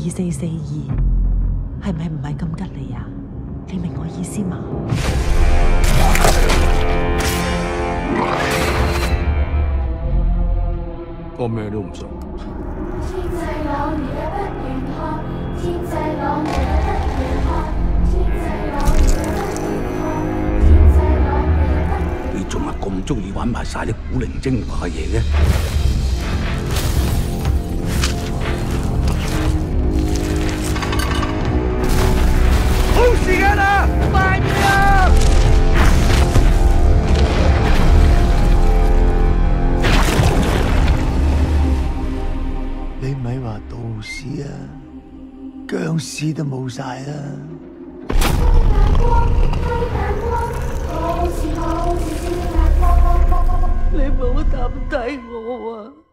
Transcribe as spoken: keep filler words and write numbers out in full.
二四四二，係咪唔係咁吉利啊？你明我意思嘛？ 我咩都唔信。 天際朗月不願看，天際朗月不願看，天際朗月不願看，天際朗月不願看。 你仲係咁中意玩埋晒啲古靈精怪嘢嘅？好時間啦，快啲啊！ 你咪話道士啊，僵屍都冇晒啦！ 你唔好抌低我啊！